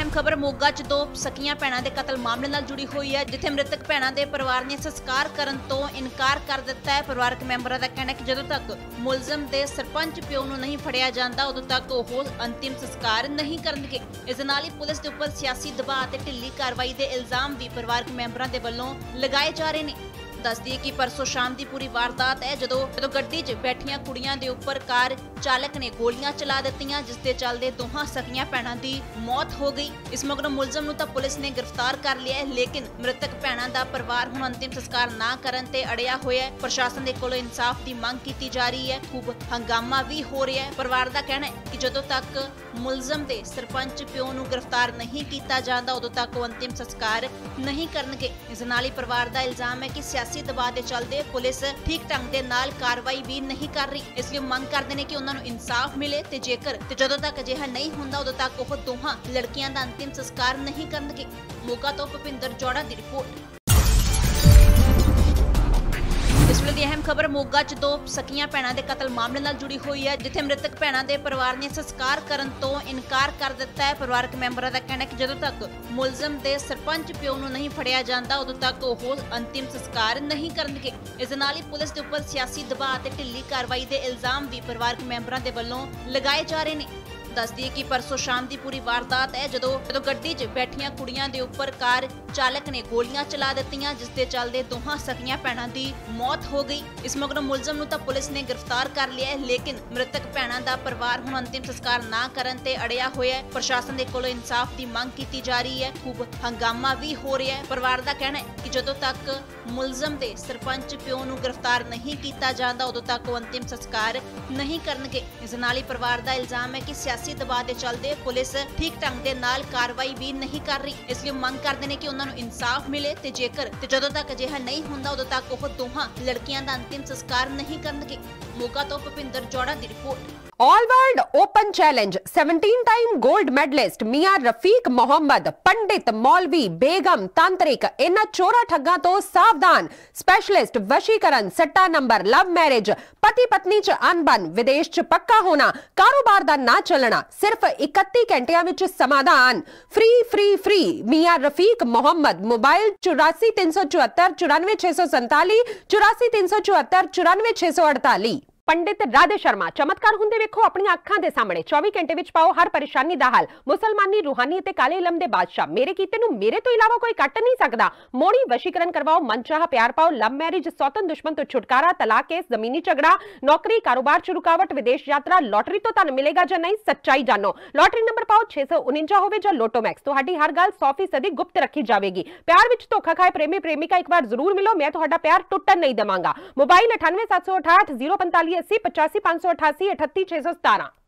खबर मोगा च दो सकियां भैणां दे कतल मामले नाल जुड़ी हुई है, जिथे मृतक भैणां दे परिवार ने संस्कार करन तो इनकार कर दिता है। परिवारक मैंबरां दा कहना है कि जदों तक मुलजम दे सरपंच प्यो नूं नहीं फड़िया जांदा उदों तक ओह अंतिम संस्कार नहीं करनगे। इस नाल ही पुलिस दे उपर सियासी दबाव ते ढिल्ली कार्रवाई दे इल्जाम भी परिवारक मैंबरां दे वल्लों लगाए जा रहे ने। दस दिए कि परसों शाम की पूरी वारदात है जदों गड्डी च बैठिया कुड़ियां दे उपर कार चालक ने गोलियां चला दित्तियां, जिस दे चलदे दोहां सकियां भैणां दी मौत हो गई। इस मगरों मुलजम नूं तां पुलिस ने गिरफ्तार कर लिया है, लेकिन मृतक भैणां दा परिवार हुण अंतिम संस्कार ना करन ते अड़िया होया है। प्रशासन दे कोलों इंसाफ दी मंग कीती जा रही है, खूब हंगामा भी हो रहा है। परिवार दा कहना है कि जदों तक मुलजम दे सरपंच प्यो नूं गिरफ्तार नहीं कीता जांदा उदों तक वो अंतिम संस्कार नहीं करनगे। इस नाल ही परिवार दा इल्जाम है कि सियासी दबाव दे चलदे पुलिस ठीक ढंग दे नाल कार्रवाई भी नहीं कर रही, इसलिए मंग करदे ने कि उन्हां नूं इंसाफ मिले ते जेकर ते जदों तक अजिहा नहीं हुंदा उदों तक ओह दोहां लड़कियां दा अंतिम संस्कार नहीं करनगे। मोगा तो भुपिंदर जौड़ा दी रिपोर्ट। इस वेले दी अहम खबर मोगा च दो सकियां भैणां दे कतल मामले नाल जुड़ी हुई है, जिथे मृतक भैणां दे परिवार ने संस्कार करन तो इनकार कर दिता है। परिवारक मैंबरां दा कहना है कि जदों तक मुलजम दे सरपंच प्यो नूं नहीं फड़िया जांदा उदों तक ओह अंतिम संस्कार नहीं करनगे। इस नाल ही पुलिस दे उपर सियासी दबाव ते ढिल्ली कार्रवाई दे इल्जाम भी परिवारक मैंबरां दे वल्लों लगाए जा रहे ने। दस दिए कि परसों शाम की पूरी वारदात है जदों गड्डी च बैठिया कुड़ियां दे उपर कार चालक ने गोलियां चला दित्तियां, जिस दे चलदे दोहां सकियां भैणां दी मौत हो गई। इस मगरों मुलजम नूं तां पुलिस ने गिरफ्तार कर लिया है, लेकिन मृतक भैणां दा परिवार हुण अंतिम संस्कार ना करन ते अड़िया होया है। प्रशासन दे कोलों इंसाफ दी मंग कीती जा रही है, खूब हंगामा भी हो रहा है। परिवार दा कहना है कि जदों तक मुलजम दे सरपंच प्यो नूं गिरफ्तार नहीं कीता जांदा उदों तक वो अंतिम संस्कार नहीं करनगे। इस नाल ही परिवार दा इल्जाम है कि सियासी दबाव दे चलदे पुलिस ठीक ढंग दे नाल कार्रवाई भी नहीं कर रही, इसलिए मंग करदे ने कि उन्हां नूं इंसाफ मिले ते जेकर ते जदों तक अजिहा नहीं हुंदा उदों तक ओह दोहां लड़कियां दा अंतिम संस्कार नहीं करनगे। मोगा तो भुपिंदर जौड़ा दी report. All world open challenge 17 time gold medalist मियां रफीक मोहम्मद, पंडित मौलवी बेगम तांत्रिक इन्हां चोरा ठग्गां तो सावधान। स्पेशलिस्ट वशीकरण, सट्टा नंबर, लव मैरिज, पति पत्नी च अनबन, विदेश च पक्का होना, कारोबार दा ना चलना, सिर्फ 31 घंटियां विच समाधान। फ्री फ्री फ्री मियां रफीक मोहम्मद। मोबाइल 84 374 94 647 84 374 94 648। पंडित राधे शर्मा चमत्कार हुंदे वेखो अपनी अखां दे सामने 24 घंटे विच पाओ हर परेशानी दा हल। मुसलमानी रूहानी ते काले इलम दे बादशाह मेरे कीते नूं मेरे तो इलावा कोई कट नहीं सकदा। मोड़ी वशीकरण करवाओ, मनचाहा प्यार पाओ, लव मैरिज, सौतन दुश्मन तो छुटकारा, तलाक केस, जमीनी झगड़ा, नौकरी कारोबार च रुकावट, विदेश यात्रा, लॉटरी तो तुहानूं मिलेगा जां नहीं, सच्चाई जानो। लॉटरी नंबर पाओ 649 होवे जां लोटो मैक्स, तुहाडी हर गल 100% गुप्त रखी जावेगी। प्यार विच धोखा खाए प्रेमी प्रेमिका एक बार जरूर मिलो, मैं तुहाडा प्यार टुटन नहीं देवांगा। मोबाइल 98 768 045 80 85 588 38 617।